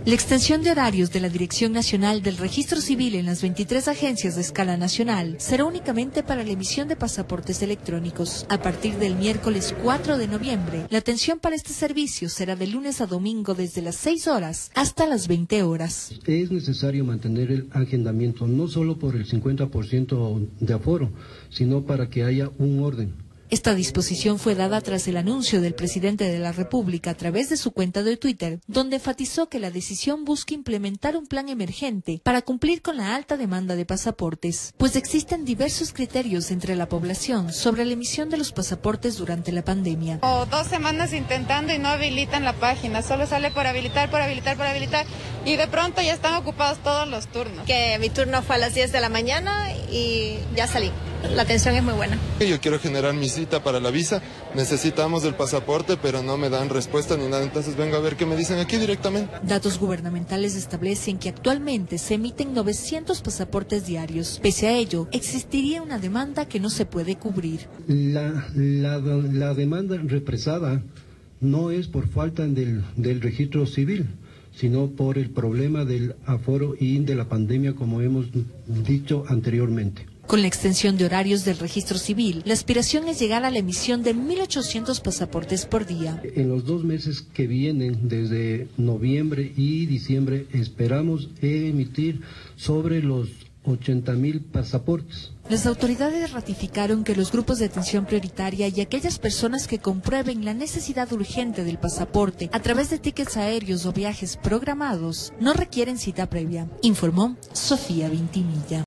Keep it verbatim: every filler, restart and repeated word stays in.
La extensión de horarios de la Dirección Nacional del Registro Civil en las veintitrés agencias de escala nacional será únicamente para la emisión de pasaportes electrónicos. A partir del miércoles cuatro de noviembre, la atención para este servicio será de lunes a domingo desde las seis horas hasta las veinte horas. Es necesario mantener el agendamiento no solo por el cincuenta por ciento de aforo, sino para que haya un orden. Esta disposición fue dada tras el anuncio del presidente de la República a través de su cuenta de Twitter, donde enfatizó que la decisión busca implementar un plan emergente para cumplir con la alta demanda de pasaportes, pues existen diversos criterios entre la población sobre la emisión de los pasaportes durante la pandemia. O dos semanas intentando y no habilitan la página, solo sale por habilitar, por habilitar, por habilitar, y de pronto ya están ocupados todos los turnos. Que mi turno fue a las diez de la mañana y ya salí. La atención es muy buena. Yo quiero generar mi cita para la visa, necesitamos el pasaporte, pero no me dan respuesta ni nada, entonces vengo a ver qué me dicen aquí directamente. Datos gubernamentales establecen que actualmente se emiten novecientos pasaportes diarios. Pese a ello, existiría una demanda que no se puede cubrir. La, la, la demanda represada no es por falta del, del registro civil, sino por el problema del aforo y de la pandemia, como hemos dicho anteriormente. Con la extensión de horarios del registro civil, la aspiración es llegar a la emisión de mil ochocientos pasaportes por día. En los dos meses que vienen, desde noviembre y diciembre, esperamos emitir sobre los ochenta mil pasaportes. Las autoridades ratificaron que los grupos de atención prioritaria y aquellas personas que comprueben la necesidad urgente del pasaporte a través de tickets aéreos o viajes programados no requieren cita previa, informó Sofía Vintimilla.